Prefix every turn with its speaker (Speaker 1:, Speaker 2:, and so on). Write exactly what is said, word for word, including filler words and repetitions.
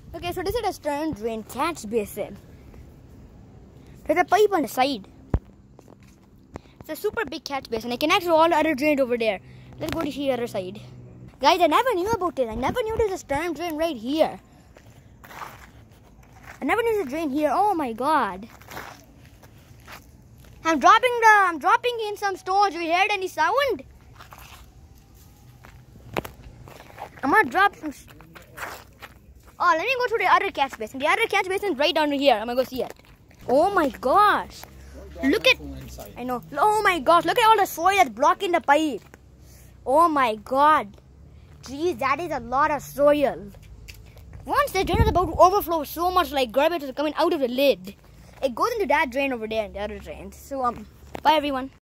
Speaker 1: Okay, so this is a stern drain catch basin. There's a pipe on the side. It's a super big catch basin. I connect to all the other drains over there. Let's go to the other side. Guys, I never knew about this. I never knew there's a stern drain right here. I never knew there's a drain here. Oh my god. I'm dropping the I'm dropping in some stones. You heard any sound? I'm gonna drop some. Oh, let me go to the other catch basin. The other catch basin is right down here. I'm gonna go see it. Oh my gosh. Look at I know. Oh my gosh, look at all the soil that's blocking the pipe. Oh my god. Jeez, that is a lot of soil. Once the drain is about to overflow so much like garbage is coming out of the lid, it goes into that drain over there and the other drains. So um bye everyone.